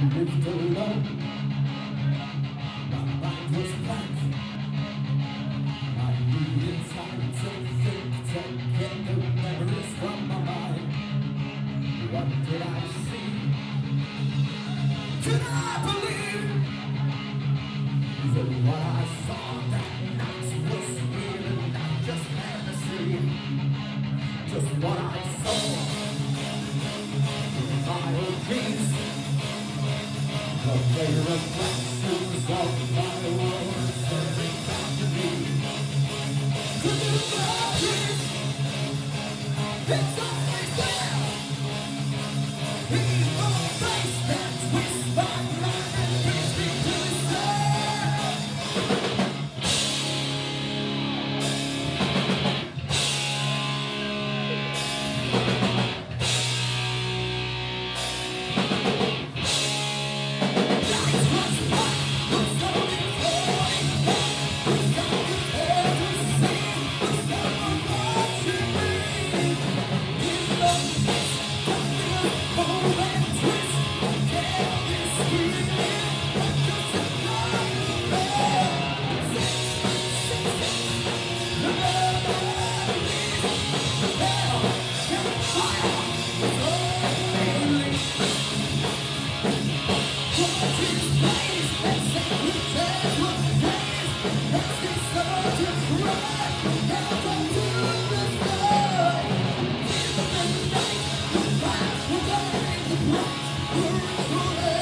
lived alone. My mind was blank. I needed time to think, to get the memories from my mind. What did I see? Did I believe that what I saw that night was real and not just fantasy? Just what I saw in my old dreams. The very reflections of my world staring back to me. Could you believe it's always there? Evil face that twists my mind and brings me to despair. We're